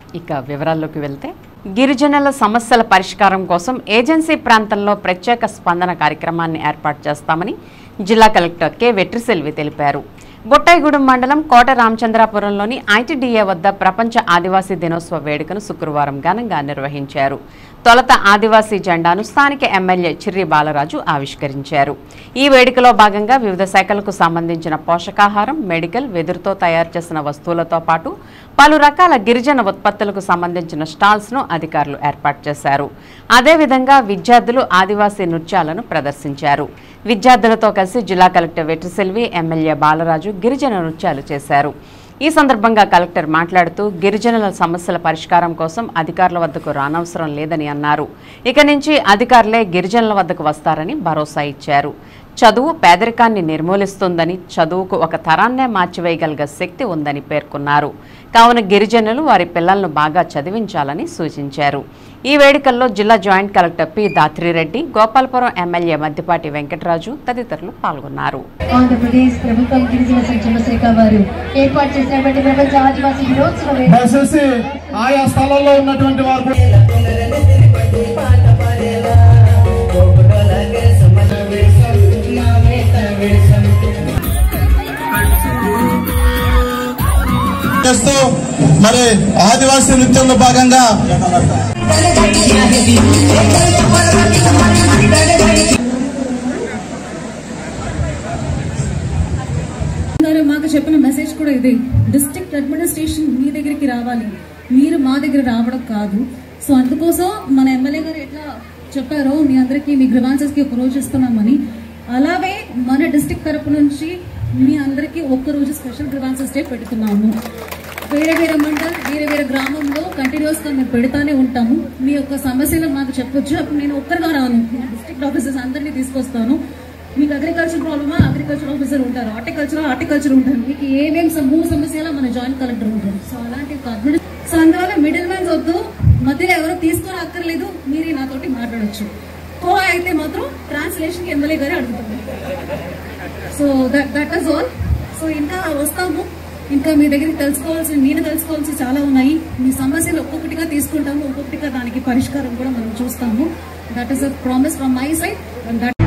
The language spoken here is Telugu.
ఇక వివరాల్లోకి వెళ్తే గిరిజనుల సమస్యల పరిష్కారం కోసం ఏజెన్సీ ప్రాంతంలో ప్రత్యేక స్పందన కార్యక్రమాన్ని ఏర్పాటు చేస్తామని జిల్లా కలెక్టర్ కె వెట్రిసెల్వి తెలిపారు. బొట్టాయిగూడెం మండలం కోట రామచంద్రాపురంలోని ఐటీడీఏ వద్ద ప్రపంచ ఆదివాసీ దినోత్సవ వేడుకను శుక్రవారం ఘనంగా నిర్వహించారు. తొలత ఆదివాసీ జెండాను స్థానిక ఎమ్మెల్యే చిర్రి బాలరాజు ఆవిష్కరించారు. ఈ వేడుకలో భాగంగా వివిధ శాఖలకు సంబంధించిన పోషకాహారం, మెడికల్, వెదురుతో తయారు చేసిన వస్తువులతో పాటు పలు రకాల గిరిజన ఉత్పత్తులకు సంబంధించిన స్టాల్స్ ను అధికారులు ఏర్పాటు చేశారు. అదేవిధంగా విద్యార్థులు ఆదివాసీ నృత్యాలను ప్రదర్శించారు. విద్యార్థులతో కలిసి జిల్లా కలెక్టర్ వెట్రిసెల్వి, ఎమ్మెల్యే బాలరాజు గిరిజన నృత్యాలు చేశారు. ఈ సందర్భంగా కలెక్టర్ మాట్లాడుతూ గిరిజనుల సమస్యల పరిష్కారం కోసం అధికారుల వద్దకు రానవసరం లేదని అన్నారు. ఇక నుంచి అధికారులే గిరిజనుల వద్దకు వస్తారని భరోసా ఇచ్చారు. చదువు పేదరికాన్ని నిర్మూలిస్తుందని, చదువుకు ఒక తరాన్నే మార్చివేయగలిగే శక్తి ఉందని పేర్కొన్నారు. కావున గిరిజనులు వారి పిల్లలను బాగా చదివించాలని సూచించారు. ఈ వేడుకల్లో జిల్లా joint collector P Dhatri Reddy, Gopalapuram MLA Maddipati Venkataraju తదితరులు పాల్గొన్నారు. ఆంధ్రప్రదేశ్ ప్రభుత్వం గిరిజన సంక్షేమ శాఖ వారు ఏర్పాటు చేసినటువంటి ప్రపంచ ఆదివాసీ దినోత్సవం ఆయా స్థలాల్లో ఉన్నటువంటి వారు మరి ఆదివాసీ నృత్యంలో భాగంగా మాకు చెప్పిన మెసేజ్ కూడా ఇదే, డిస్ట్రిక్ట్ అడ్మినిస్ట్రేషన్ మీ దగ్గరికి రావాలి, మీరు మా దగ్గర రావడం కాదు. సో అందుకోసం మన ఎమ్మెల్యే గారు ఎట్లా చెప్పారో మీ అందరికీ మీ గ్రీవాన్సెస్ కి ఒక రోజు ఇస్తున్నామని, అలాగే మన డిస్ట్రిక్ట్ తరపు నుంచి మీ అందరికీ ఒక్కరోజు స్పెషల్ గ్రీవాన్సెస్ డే పెడుతున్నాము. వేరే వేరే మండల్, వేరే వేరే గ్రామంలో కంటిన్యూస్ గా మేము పెడతానే ఉంటాము. మీ యొక్క సమస్యలు మాకు చెప్పొచ్చు. అప్పుడు నేను ఒక్కరిగా రాను, డిస్ట్రిక్ట్ ఆఫీసర్స్ అందరినీ తీసుకొస్తాను. మీకు అగ్రికల్చర్ ప్రాబ్లమా, అగ్రికల్చర్ ఆఫీసర్ ఉంటారు, హార్టికల్చర్ ఉంటారు, మీకు ఏమేమి సమస్యలో మన జాయింట్ కలెక్టర్ ఉంటారు. సో అలాంటి సో అందువల్ల మిడిల్ మ్యాన్స్ వద్దు, మధ్యలో ఎవరు తీసుకొని అక్కర్లేదు, మీరే నాతోటి మాట్లాడచ్చు. కో అయితే మాత్రం ట్రాన్స్లేషన్ కి ఎమ్మెల్యే గారే అడుగుతారు. So that is all. So ఇంకా వస్తాము, ఇంకా మీ దగ్గరికి నేను తెలుసుకోవాల్సి చాలా ఉన్నాయి. మీ సమస్యలు ఒక్కొక్కటిగా తీసుకుంటాము, ఒక్కొక్కటిగా దానికి పరిష్కారం కూడా మనం చూస్తాము. That is a promise from my side.